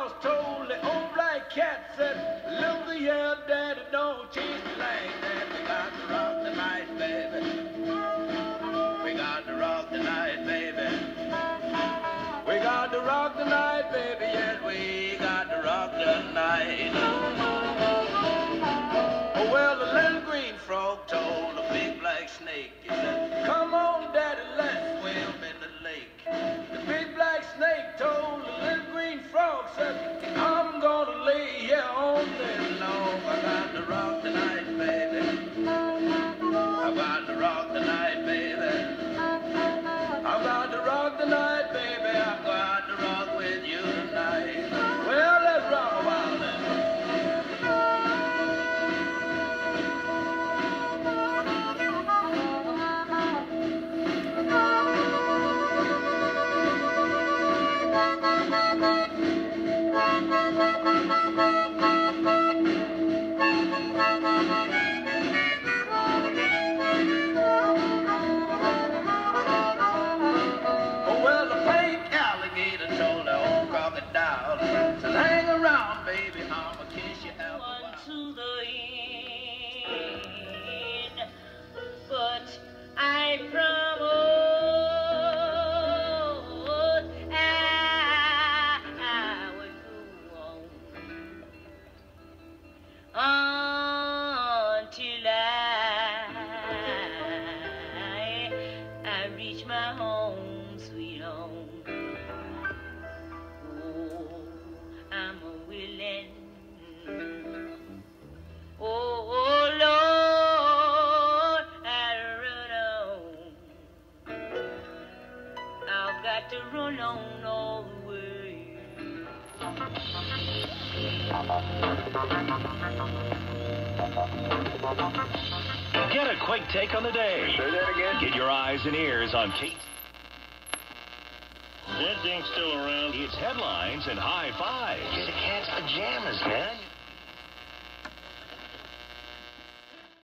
Claus told the old black cat, said, look here, Daddy, don't chase me like that. We got to rock the night, baby. We got to rock the night, baby. We got to rock the night, baby. Yes, we got to rock the night. Oh, well, the little green frog told the big black snake, he said, come on, Daddy, let's swim in the lake. The big black snake told the little green frog, said, I'm gonna lay here all day long. I got to rock the night, baby. I got to rock the night, baby. I got to rock the night, baby. I got to rock with you tonight. Well, let's rock a while then. To run on all the way. Get a quick take on the day. Say that again? Get your eyes and ears on Kate. That thing's still around. It's headlines and high fives. It's a cat's pajamas, man.